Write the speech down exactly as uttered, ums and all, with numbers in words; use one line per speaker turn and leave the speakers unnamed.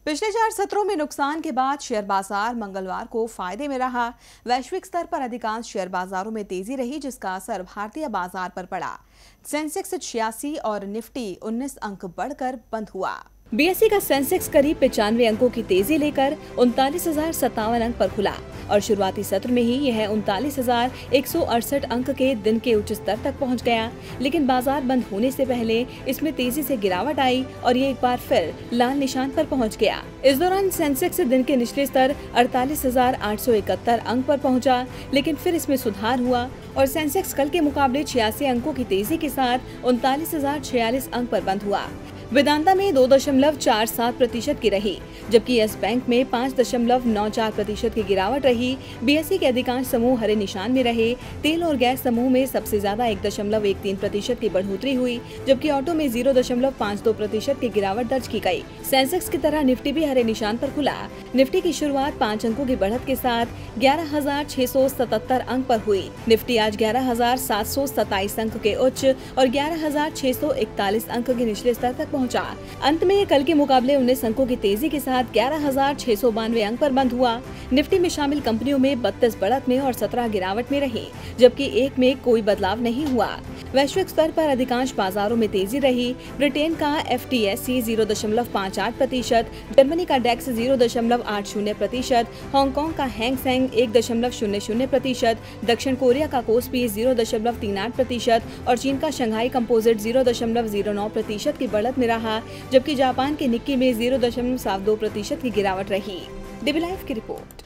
पिछले चार सत्रों में नुकसान के बाद शेयर बाजार मंगलवार को फायदे में रहा। वैश्विक स्तर पर अधिकांश शेयर बाजारों में तेजी रही, जिसका असर भारतीय बाजार पर पड़ा। सेंसेक्स छियासी और निफ्टी उन्नीस अंक बढ़कर बंद हुआ। बीएसई का सेंसेक्स करीब पचानवे अंकों की तेजी लेकर उनतालीस हजार सत्तावन अंक पर खुला और शुरुआती सत्र में ही यह उनतालीस हजार एक सौ अड़सठ अंक के दिन के उच्च स्तर तक पहुंच गया। लेकिन बाजार बंद होने से पहले इसमें तेजी से गिरावट आई और ये एक बार फिर लाल निशान पर पहुंच गया। इस दौरान सेंसेक्स दिन के निचले स्तर अड़तालीस हजार आठ सौ इकहत्तर अंक पर पहुंचा, लेकिन फिर इसमें सुधार हुआ और सेंसेक्स कल के मुकाबले छियासी अंकों की तेजी के साथ उनतालीस हजार छियालीस अंक पर बंद हुआ। वेदांता में दो दशमलव चार सात प्रतिशत की रही, जबकि यस बैंक में पाँच दशमलव नौ चार प्रतिशत की गिरावट रही। बीएसई के अधिकांश समूह हरे निशान में रहे। तेल और गैस समूह में सबसे ज्यादा एक दशमलव एक तीन प्रतिशत की बढ़ोतरी हुई, जबकि ऑटो में जीरो दशमलव पाँच दो प्रतिशत की गिरावट दर्ज की गई। सेंसेक्स की तरह निफ्टी भी हरे निशान पर खुला। निफ्टी की शुरुआत पाँच अंकों की बढ़त के साथ ग्यारह हजार छह सौ सतहत्तर अंक पर हुई। निफ्टी आज ग्यारह हजार सात सौ सत्ताईस अंक के उच्च और ग्यारह हजार छह सौ इकतालीस अंक के निचले स्तर तक पहुंचा। अंत में ये कल के मुकाबले उन्नीस अंकों की तेजी के साथ ग्यारह हजार छह सौ बानवे अंक पर बंद हुआ। निफ्टी में शामिल कंपनियों में बत्तीस बढ़त में और सत्रह गिरावट में रही, जबकि एक में कोई बदलाव नहीं हुआ। वैश्विक स्तर पर अधिकांश बाजारों में तेजी रही। ब्रिटेन का F T S C zero दशमलव पाँच आठ प्रतिशत, जर्मनी का डेक्स जीरो दशमलव आठ शून्य प्रतिशत, हांगकांग का हैंग सेंग एक दशमलव शून्य शून्य प्रतिशत, दक्षिण कोरिया का कोस्पी जीरो दशमलव तीन आठ प्रतिशत और चीन का शंघाई कंपोजिट जीरो दशमलव जीरो नौ प्रतिशत की बढ़त में रहा, जबकि जापान के निक्की में जीरो दशमलव सात दो प्रतिशत की गिरावट रही। डीबी लाइव की रिपोर्ट।